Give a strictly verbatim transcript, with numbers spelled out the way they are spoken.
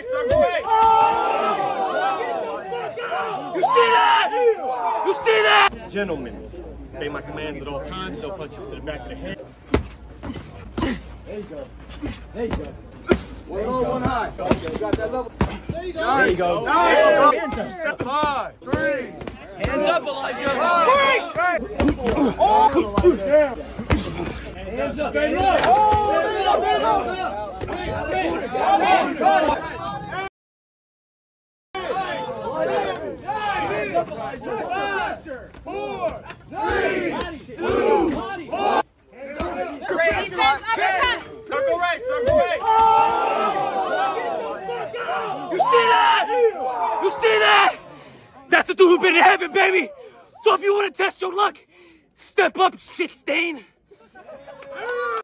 right, circle right. You see that? You see that? Gentlemen, obey my commands at all times. No punches to the back of the head. There you go. There you go. One low, one high. You got that level. There you go. There you go. Nice. Five, three. Hands up, Elijah. Five, Oh, damn. Hands up. Stay low. Oh, stay low, stay low. Four, three, two, one. Circle right, circle right. You see that? You see that? That's the dude who's been in heaven, baby. So if you want to test your luck, step up, shit stain.